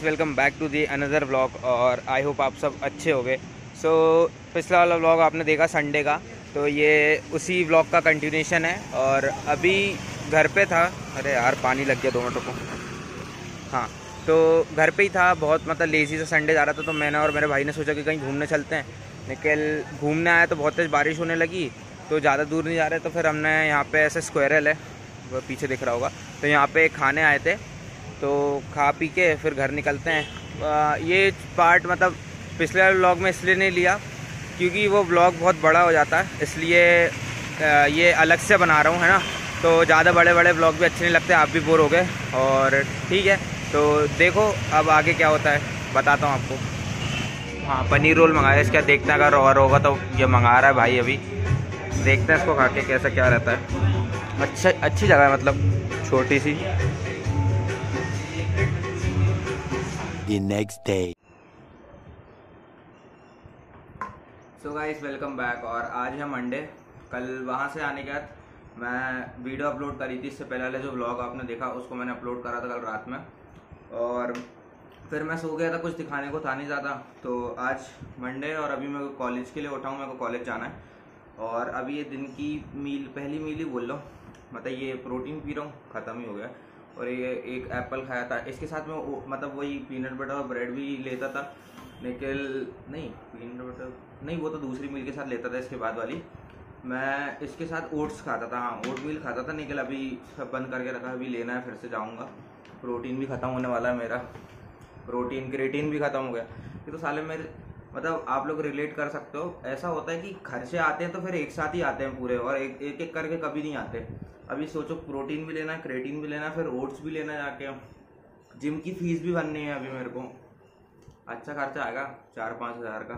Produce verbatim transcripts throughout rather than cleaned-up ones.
Welcome back to the another vlog. और I hope आप सब अच्छे हो गए। सो पिछला वाला व्लॉग आपने देखा संडे का, तो ये उसी व्लॉग का कंटिन्यूशन है। और अभी घर पे था। अरे यार पानी लग गया दो मिनटों को। हाँ, तो घर पे ही था, बहुत मतलब लेज़ी से संडे जा रहा था। तो मैंने और मेरे भाई ने सोचा कि कहीं घूमने चलते हैं। लेकिन घूमने आया तो बहुत तेज़ बारिश होने लगी, तो ज़्यादा दूर नहीं जा रहे। तो फिर हमने यहाँ पे ऐसे स्क्वायरल है, वो पीछे दिख रहा होगा, तो यहाँ पे खाने आए थे। तो खा पी के फिर घर निकलते हैं। आ, ये पार्ट मतलब पिछले वाले व्लॉग में इसलिए नहीं लिया क्योंकि वो व्लॉग बहुत बड़ा हो जाता है, इसलिए आ, ये अलग से बना रहा हूँ, है ना। तो ज़्यादा बड़े बड़े व्लॉग भी अच्छे नहीं लगते, आप भी बोर हो गए। और ठीक है, तो देखो अब आगे क्या होता है, बताता हूँ आपको। हाँ, पनीर रोल मंगाया, इसका देखते हैं, अगर और होगा तो ये मंगा रहा है भाई। अभी देखते हैं इसको खा के कैसा क्या रहता है। अच्छा, अच्छी जगह है, मतलब छोटी सी। The next day. So guys welcome back. और आज है मंडे। कल वहाँ से आने के बाद मैं वीडियो अपलोड करी थी। इससे पहले वाले जो व्लॉग आपने देखा उसको मैंने अपलोड करा था कल रात में। और फिर मैं सो गया था, कुछ दिखाने को था नहीं ज़्यादा। तो आज मंडे और अभी मैं कॉलेज के लिए उठा हूँ, मेरे को कॉलेज जाना है। और अभी ये दिन की मील, पहली मील ही बोल लो, मतलब ये प्रोटीन पी रहा हूँ, ख़त्म ही हो गया। और ये एक एप्पल खाया था, इसके साथ में मतलब वही पीनट बटर और ब्रेड भी लेता था। लेकिन नहीं, पीनट बटर नहीं, वो तो दूसरी मील के साथ लेता था। इसके बाद वाली मैं इसके साथ ओट्स खाता था। हाँ, ओट मील खाता था। निकल अभी सब बंद करके रखा, अभी लेना है, फिर से जाऊँगा। प्रोटीन भी ख़त्म होने वाला है मेरा, प्रोटीन क्रिएटिन भी ख़त्म हो गया। ये तो साले मेरे मतलब आप लोग रिलेट कर सकते हो। ऐसा होता है कि खर्चे आते हैं तो फिर एक साथ ही आते हैं पूरे, और एक एक, एक करके कभी नहीं आते। अभी सोचो, प्रोटीन भी लेना है, क्रिएटिन भी लेना है, फिर ओट्स भी लेना है, जाके जिम की फीस भी भरनी है अभी मेरे को। अच्छा खर्चा आएगा चार पाँच हज़ार का।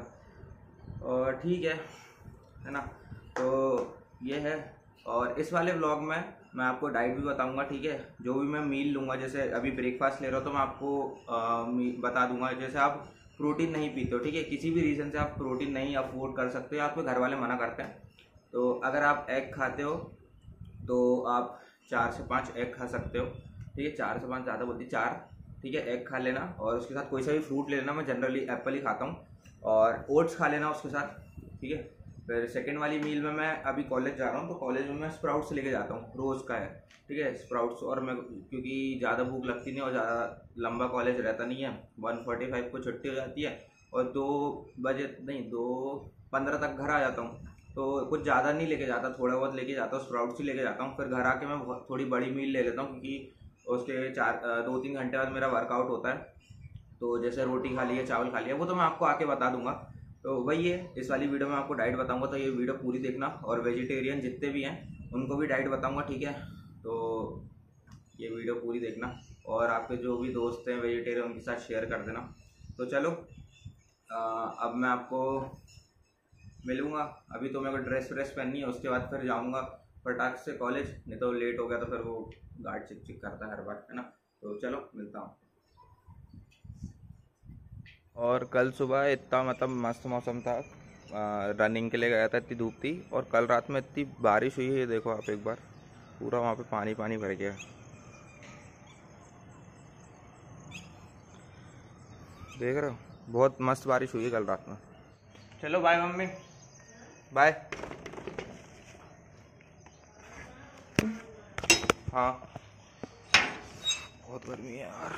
और ठीक है है ना। तो ये है। और इस वाले व्लॉग में मैं आपको डाइट भी बताऊंगा, ठीक है। जो भी मैं मील लूँगा, जैसे अभी ब्रेकफास्ट ले रहा हूँ तो मैं आपको आ, बता दूंगा। जैसे आप प्रोटीन नहीं पीते हो, ठीक है, किसी भी रीज़न से आप प्रोटीन नहीं अफोर्ड कर सकते हो, आपके घर वाले मना करते हैं, तो अगर आप एग खाते हो तो आप चार से पाँच एग खा सकते हो, ठीक है। चार से पाँच ज़्यादा बोलती, चार, ठीक है। एग खा लेना और उसके साथ कोई सा भी फ्रूट ले लेना। मैं जनरली एप्पल ही खाता हूँ। और ओट्स खा लेना उसके साथ, ठीक है। फिर सेकेंड वाली मील में मैं अभी कॉलेज जा रहा हूँ, तो कॉलेज में मैं स्प्राउट्स लेके जाता हूँ, रोज़ का है, ठीक है, स्प्राउट्स। और मैं क्योंकि ज़्यादा भूख लगती नहीं और ज़्यादा लंबा कॉलेज रहता नहीं है, वन फोर्टी फाइव को छुट्टी हो जाती है और दो बजे नहीं, दो पंद्रह तक घर आ जाता हूँ। तो कुछ ज़्यादा नहीं लेके जाता, थोड़ा बहुत लेके जाता हूँ, स्प्राउट्स ही लेके जाता हूँ। फिर घर आके मैं थोड़ी बड़ी मील ले लेता हूँ, क्योंकि उसके चार दो तीन घंटे बाद मेरा वर्कआउट होता है। तो जैसे रोटी खा लिया, चावल खा लिया, वो तो मैं आपको आके बता दूंगा। तो वही है, इस वाली वीडियो में आपको डाइट बताऊंगा, तो ये वीडियो पूरी देखना। और वेजिटेरियन जितने भी हैं उनको भी डाइट बताऊंगा, ठीक है। तो ये वीडियो पूरी देखना, और आपके जो भी दोस्त हैं वेजिटेरियन उनके साथ शेयर कर देना। तो चलो आ, अब मैं आपको मिलूँगा। अभी तो मेरे को ड्रेस व्रेस पहननी है, उसके बाद फिर जाऊँगा फटाक से कॉलेज, नहीं तो लेट हो गया तो फिर वो गार्ड चिक चिक करता है हर बार, है ना। तो चलो मिलता हूँ। और कल सुबह इतना मतलब मस्त मौसम था, आ, रनिंग के लिए गया था, इतनी धूप थी। और कल रात में इतनी बारिश हुई है, देखो आप एक बार, पूरा वहाँ पे पानी पानी भर गया। देख रहे हो, बहुत मस्त बारिश हुई है कल रात में। चलो बाय मम्मी, बाय। हाँ, बहुत गर्मी है यार।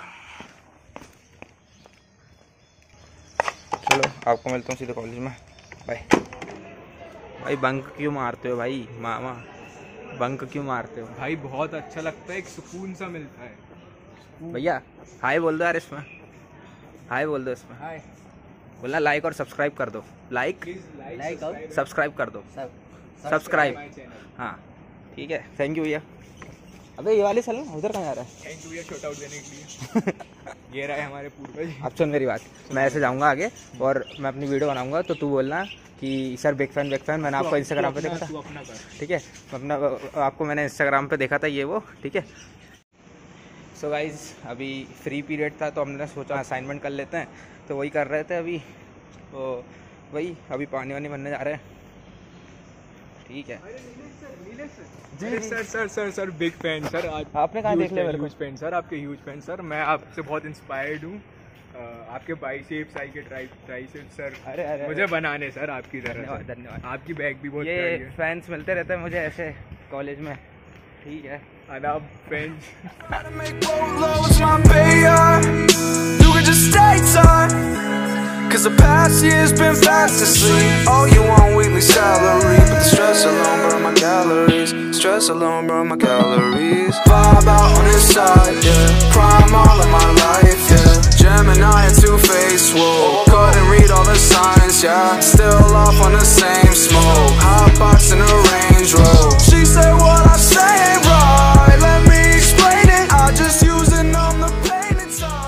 चलो आपको मिलता हूँ सीधे कॉलेज में, बाय। भाई बंक क्यों मारते हो भाई, मामा बंक क्यों मारते हो भाई? बहुत अच्छा लगता है, एक सुकून सा मिलता है। भैया हाय बोल दो यार, इसमें हाय बोल दो, इसमें हाय बोलना। लाइक और सब्सक्राइब कर दो, लाइक लाइक और सब्सक्राइब कर दो, सब्सक्राइब। हाँ ठीक है, थैंक यू भैया। अबे ये वाली साल उधर कहाँ जा रहा है? थैंक यू भैया, शॉट आउट देने के लिए। ये रहा है हमारे पूर्वज। अब सुन मेरी बात, मैं ऐसे जाऊंगा आगे और मैं अपनी वीडियो बनाऊंगा, तो तू बोलना कि sir big fan big fan. मैंने आपको इंस्टाग्राम पे देखा था, ठीक है। अपना आपको मैंने इंस्टाग्राम पे देखा था, ये वो, ठीक है। सो गाइज अभी फ्री पीरियड था, तो हमने सोचा असाइनमेंट कर लेते हैं, तो वही कर रहे थे अभी। तो वही अभी पानी वानी भरने जा रहे हैं, ठीक है। जी sir sir sir sir big fan sir. आज आपने कहाँ देख लिया मेरे को? ह्यूज फैन सर, आपके ह्यूज फैन सर। मैं आपसे बहुत इंस्पायर्ड हूँ। आपके बाइसेप्स आई के ट्राई ट्राइसेप्स सर। अरे अरे मुझे बनाने सर आपकी तरह। धन्यवाद धन्यवाद। आपकी बैग भी बहुत ये प्यारी है। फैंस मिलते रहते हैं मुझे ऐसे कॉलेज में, ठीक है। अनाब fans. Cause the past year's been fast asleep. Oh, you want weekly salary, but the stress alone burn my calories. Stress alone burn my calories. Vibe out on this side, yeah. Prime all of my life, yeah. Gemini and Two-Face, whoa. Couldn't read all the signs, yeah. Still off on the same smoke. Hot box in a Range Rover. She said what I say ain't right. Let me explain it. I just use it on the pain inside.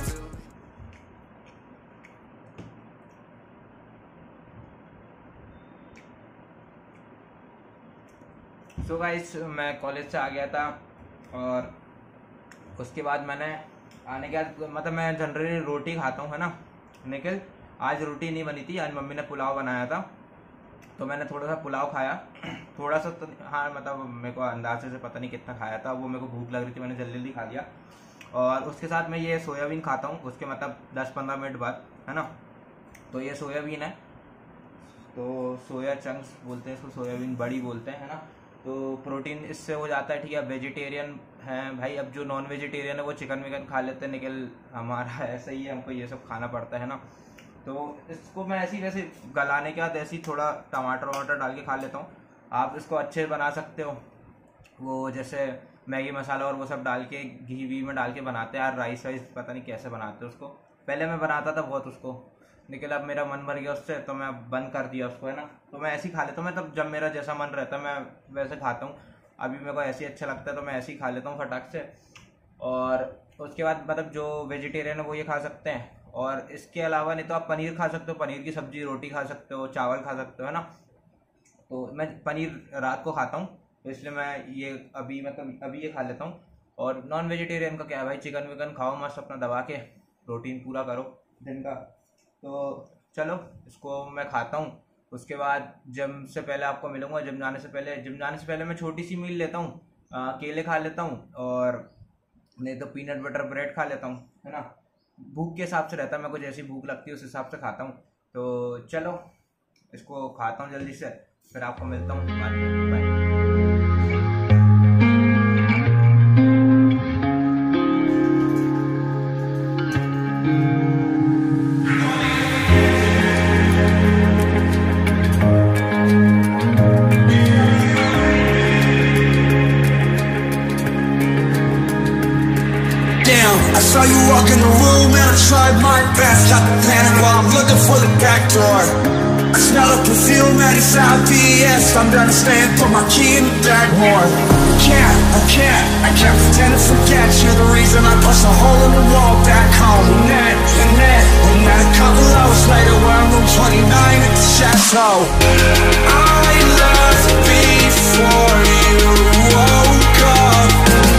So guys मैं college से आ गया था और उसके बाद मैंने आने के बाद मतलब मैं जनरली रोटी खाता हूँ, है ना। लेकिन आज रोटी नहीं बनी थी, आज मम्मी ने पुलाव बनाया था तो मैंने थोड़ा सा पुलाव खाया। थोड़ा सा तो हाँ, मतलब मेरे को अंदाजे से पता नहीं कितना खाया था, वो मेरे को भूख लग रही थी, मैंने जल्दी जल्दी खा लिया। और उसके साथ मैं ये सोयाबीन खाता हूँ उसके मतलब दस पंद्रह मिनट बाद, है ना। तो ये सोयाबीन है, तो सोया चंक्स बोलते हैं इसको, सोयाबीन बड़ी बोलते हैं, है ना। तो प्रोटीन इससे हो जाता है, ठीक है। वेजिटेरियन है भाई, अब जो नॉन वेजिटेरियन है वो चिकन विकन खा लेते हैं, निकल हमारा ऐसा ही है, हमको ये सब खाना पड़ता है ना। तो इसको मैं ऐसे ही वैसे गलाने के बाद ऐसे ही थोड़ा टमाटर वमाटर डाल के खा लेता हूँ। आप इसको अच्छे बना सकते हो, वो जैसे मैगी मसाला और वो सब डाल के घी वी में डाल के बनाते हैं यार। राइस वाइस पता नहीं कैसे बनाते हैं उसको, पहले मैं बनाता था बहुत उसको, लेकिन अब मेरा मन भर गया उससे तो मैं बंद कर दिया उसको, है ना। तो मैं ऐसे ही खा लेता हूँ, मैं तब जब मेरा जैसा मन रहता है मैं वैसे खाता हूँ। अभी मेरे को ऐसे ही अच्छा लगता है तो मैं ऐसे ही खा लेता हूँ फटाक से। और उसके बाद मतलब जो वेजिटेरियन है वो ये खा सकते हैं, और इसके अलावा नहीं तो आप पनीर खा सकते हो, पनीर की सब्जी, रोटी खा सकते हो, चावल खा सकते हो, है ना। तो मैं पनीर रात को खाता हूँ तो इसलिए मैं ये अभी मतलब अभी ये खा लेता हूँ। और नॉन वेजिटेरियन का क्या है भाई, चिकन विकन खाओ मस्त अपना दबा के, प्रोटीन पूरा करो दिन का। तो चलो इसको मैं खाता हूँ। उसके बाद जिम से पहले आपको मिलूंगा, जिम जाने से पहले जिम जाने से पहले मैं छोटी सी मील लेता हूँ, केले खा लेता हूँ और नहीं तो पीनट बटर ब्रेड खा लेता हूँ, है ना। भूख के हिसाब से रहता है, मेरे को जैसी भूख लगती है उस हिसाब से खाता हूँ। तो चलो इसको खाता हूँ जल्दी से, फिर आपको मिलता हूँ बाद में। Bye. I saw you walk in the room and I tried my best not to panic while I'm looking for the back door. I smell a perfume and it's obvious I'm gonna stand, put my key in the back door. I can't, I can't, I can't pretend to forget you're the reason I punched a hole in the wall back home. And then, and then, and then a couple hours later we're in room twenty-nine at the chateau. I left before you woke up.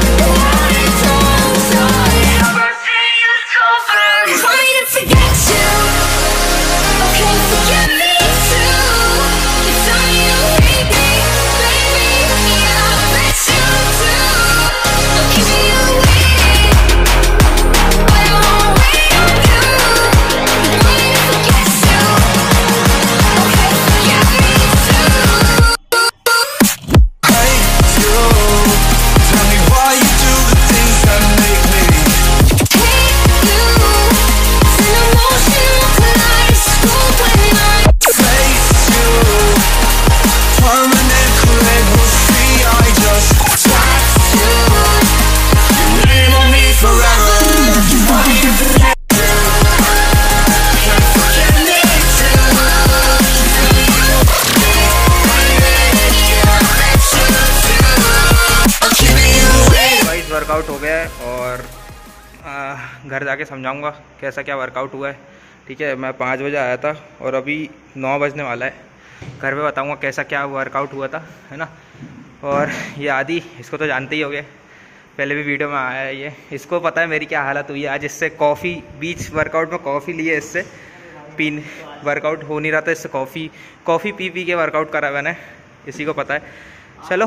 Workout हो गया है और आ, घर जाके समझाऊंगा कैसा क्या workout हुआ है, ठीक है। मैं पाँच बजे आया था और अभी नौ बजने वाला है, घर पे बताऊंगा कैसा क्या वर्कआउट हुआ था, है ना। और ये आदि, इसको तो जानते ही होंगे, पहले भी वीडियो में आया है ये, इसको पता है मेरी क्या हालत हुई है आज। इससे कॉफ़ी, बीच वर्कआउट में कॉफ़ी ली है, इससे पीन वर्कआउट हो नहीं रहा था, इससे कॉफ़ी कॉफ़ी पी पी के वर्कआउट करा मैंने, इसी को पता है। चलो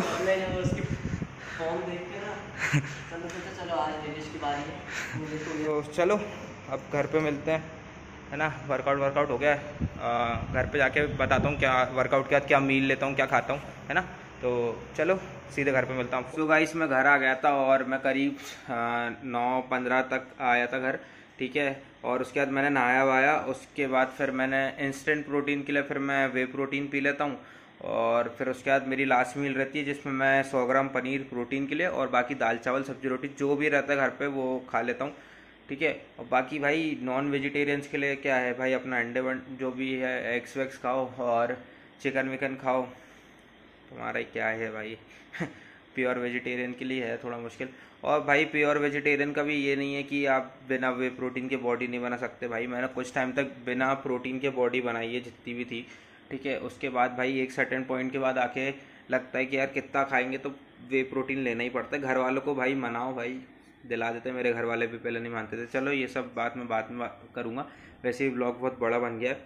तो चलो अब घर पे मिलते हैं, है ना। वर्कआउट वर्कआउट हो गया है, घर पे जाके बताता हूँ क्या वर्कआउट के बाद क्या मील लेता हूँ, क्या खाता हूँ, है ना। तो चलो सीधे घर पे मिलता हूँ। तो गाइस मैं घर आ गया था और मैं करीब नौ पंद्रह तक आया था घर, ठीक है। और उसके बाद मैंने नहाया वाया, उसके बाद फिर मैंने इंस्टेंट प्रोटीन के लिए फिर मैं वे प्रोटीन पी लेता हूँ। और फिर उसके बाद मेरी लास्ट मील रहती है जिसमें मैं सौ ग्राम पनीर प्रोटीन के लिए और बाकी दाल चावल सब्जी रोटी जो भी रहता है घर पे वो खा लेता हूँ, ठीक है। और बाकी भाई नॉन वेजिटेरियंस के लिए क्या है भाई, अपना अंडे वन जो भी है एग्स वैक्स खाओ और चिकन विकन खाओ, तुम्हारा क्या है भाई। प्योर वेजिटेरियन के लिए है थोड़ा मुश्किल। और भाई प्योर वेजिटेरियन का भी ये नहीं है कि आप बिना वे प्रोटीन के बॉडी नहीं बना सकते भाई। मैंने कुछ टाइम तक बिना प्रोटीन के बॉडी बनाई है जितनी भी थी, ठीक है। उसके बाद भाई एक सर्टेन पॉइंट के बाद आके लगता है कि यार कितना खाएंगे, तो वे प्रोटीन लेना ही पड़ता है। घर वालों को भाई मनाओ, भाई दिला देते। मेरे घर वाले भी पहले नहीं मानते थे। चलो ये सब बात मैं बाद में करूँगा, वैसे ही ब्लॉग बहुत बड़ा बन गया है।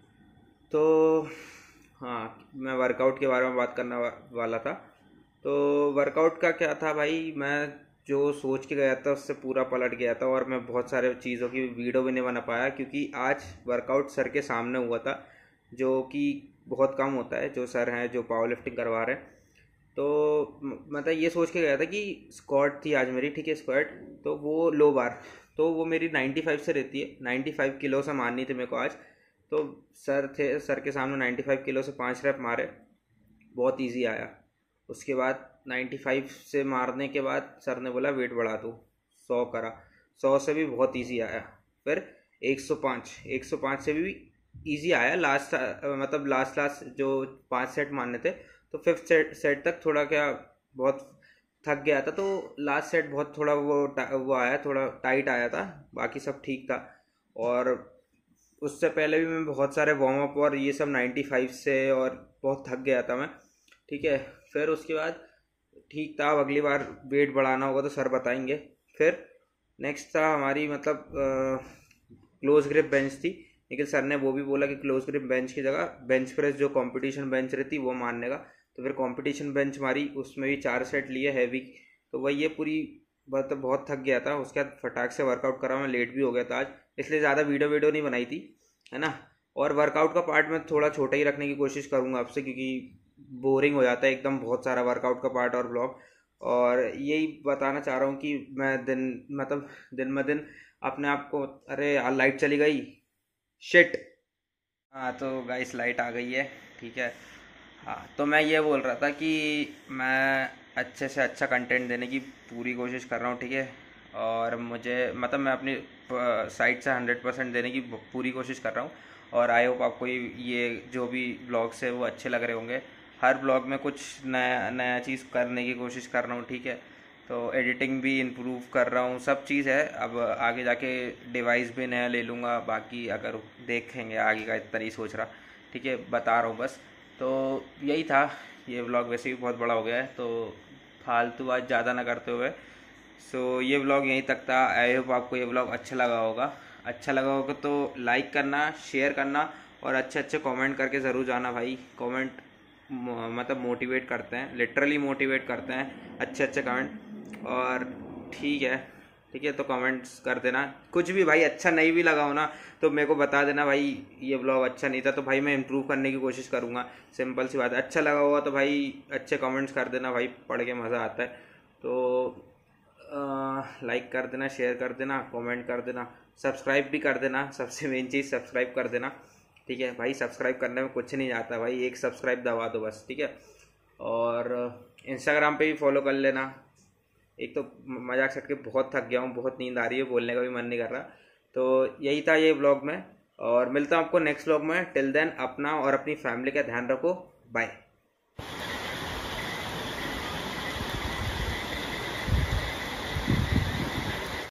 तो हाँ, मैं वर्कआउट के बारे में बात करने वा, वाला था। तो वर्कआउट का क्या था भाई, मैं जो सोच के गया था उससे पूरा पलट गया था और मैं बहुत सारे चीज़ों की वीडियो भी नहीं बना पाया क्योंकि आज वर्कआउट सर के सामने हुआ था, जो कि बहुत कम होता है। जो सर हैं जो पावर लिफ्टिंग करवा रहे हैं, तो मतलब ये सोच के गया था कि स्क्वाट थी आज मेरी, ठीक है, स्क्वाट। तो वो लो बार तो वो मेरी पचानवे से रहती है, पचानवे किलो से मारनी थी मेरे को आज। तो सर थे, सर के सामने पचानवे किलो से पाँच रैप मारे, बहुत इजी आया। उसके बाद पचानवे से मारने के बाद सर ने बोला वेट बढ़ा दो, सौ करा, सौ से भी बहुत इजी आया। फिर एक सौ पाँच एक सौ पाँच से भी इजी आया। लास्ट मतलब लास्ट लास्ट जो पाँच सेट मारने थे, तो फिफ्थ सेट सेट तक थोड़ा क्या बहुत थक गया था, तो लास्ट सेट बहुत थोड़ा वो वो आया, थोड़ा टाइट आया था, बाकी सब ठीक था। और उससे पहले भी मैं बहुत सारे वार्म अप और ये सब पचानवे से और बहुत थक गया था मैं, ठीक है। फिर उसके बाद ठीक था, अब अगली बार वेट बढ़ाना होगा तो सर बताएंगे। फिर नेक्स्ट था हमारी मतलब क्लोज ग्रिप बेंच थी, लेकिन सर ने वो भी बोला कि क्लोज ग्रिप बेंच की जगह बेंच प्रेस जो कंपटीशन बेंच रहती वो मारने का। तो फिर कंपटीशन बेंच मारी, उसमें भी चार सेट लिए हैवी। तो वही ये पूरी मतलब बहुत थक गया था। उसके बाद फटाक से वर्कआउट करा, मैं लेट भी हो गया था आज, इसलिए ज़्यादा वीडियो वीडियो नहीं बनाई थी, है ना। और वर्कआउट का पार्ट मैं थोड़ा छोटा ही रखने की कोशिश करूँगा आपसे, क्योंकि बोरिंग हो जाता है एकदम बहुत सारा वर्कआउट का पार्ट और ब्लॉग। और यही बताना चाह रहा हूँ कि मैं दिन मतलब दिन ब दिन अपने आप को, अरे यार लाइट चली गई, शिट। हाँ तो गाइस लाइट आ गई है, ठीक है। हाँ तो मैं ये बोल रहा था कि मैं अच्छे से अच्छा कंटेंट देने की पूरी कोशिश कर रहा हूँ, ठीक है। और मुझे मतलब मैं अपनी साइड से हंड्रेड परसेंट देने की पूरी कोशिश कर रहा हूँ। और आई होप आपको ये जो भी ब्लॉग्स है वो अच्छे लग रहे होंगे। हर ब्लॉग में कुछ नया नया चीज़ करने की कोशिश कर रहा हूँ, ठीक है। तो एडिटिंग भी इम्प्रूव कर रहा हूँ, सब चीज़ है। अब आगे जाके डिवाइस भी नया ले लूँगा, बाकी अगर देखेंगे आगे का, इतना नहीं सोच रहा, ठीक है, बता रहा हूँ बस। तो यही था, ये व्लॉग वैसे भी बहुत बड़ा हो गया है, तो फालतू बात ज़्यादा ना करते हुए सो ये व्लॉग यहीं तक था। आई होप आपको ये व्लॉग अच्छा लगा होगा। अच्छा लगा होगा तो लाइक करना, शेयर करना और अच्छे अच्छे कमेंट करके ज़रूर जाना भाई। कमेंट मतलब मोटिवेट करते हैं, लिटरली मोटिवेट करते हैं अच्छे अच्छे कमेंट। और ठीक है ठीक है तो कमेंट्स कर देना, कुछ भी भाई अच्छा नहीं भी लगा हो ना तो मेरे को बता देना भाई ये व्लॉग अच्छा नहीं था, तो भाई मैं इम्प्रूव करने की कोशिश करूँगा। सिंपल सी बात है। अच्छा लगा होगा तो भाई अच्छे कमेंट्स कर देना भाई, पढ़ के मज़ा आता है। तो लाइक कर देना, शेयर कर देना, कमेंट कर देना, सब्सक्राइब भी कर देना। सबसे मेन चीज़ सब्सक्राइब कर देना, ठीक है भाई। सब्सक्राइब करने में कुछ नहीं जाता भाई, एक सब्सक्राइब दबा दो बस, ठीक है। और इंस्टाग्राम पे भी फॉलो कर लेना। एक तो मजाक छट के बहुत थक गया हूँ, बहुत नींद आ रही है, बोलने का भी मन नहीं कर रहा। तो यही था ये व्लॉग में, और मिलता हूँ आपको नेक्स्ट व्लॉग में। टिल देन अपना और अपनी फैमिली का ध्यान रखो, बाय।